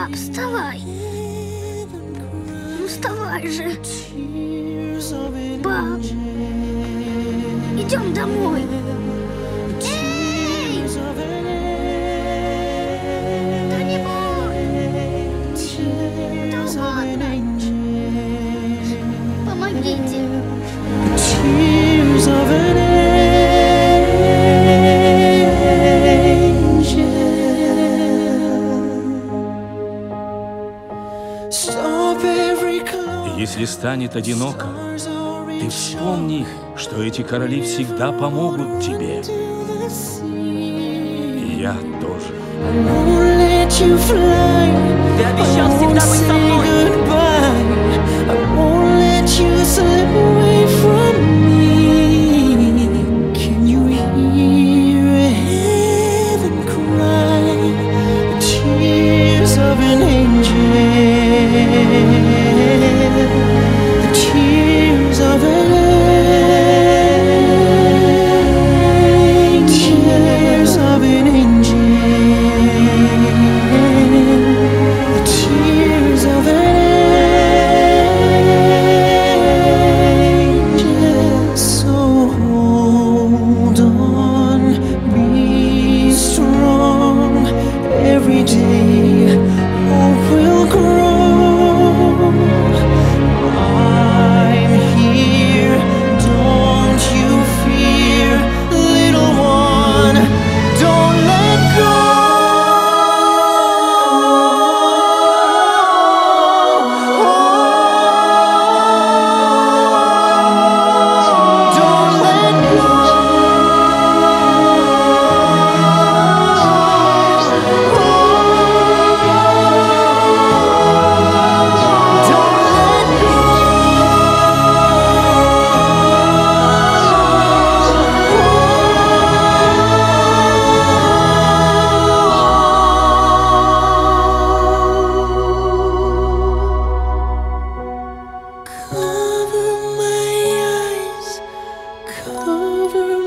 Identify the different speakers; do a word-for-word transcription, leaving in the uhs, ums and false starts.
Speaker 1: Пап, вставай. Ну вставай же. Пап, идем домой. Эй! Кто-нибудь? Да ладно. Помогите.
Speaker 2: Если станет одиноко, ты вспомни, что эти короли всегда помогут тебе. И я тоже.
Speaker 3: Ты обещал всегда быть со мной.
Speaker 4: Every day, hope will grow. I'm here, don't you fear, little one, don't let go. Don't let go. Cover my eyes, cover